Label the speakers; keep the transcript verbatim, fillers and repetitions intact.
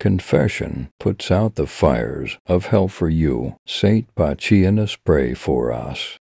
Speaker 1: confession puts out the fires of hell for you. Saint Pacianus, pray for us.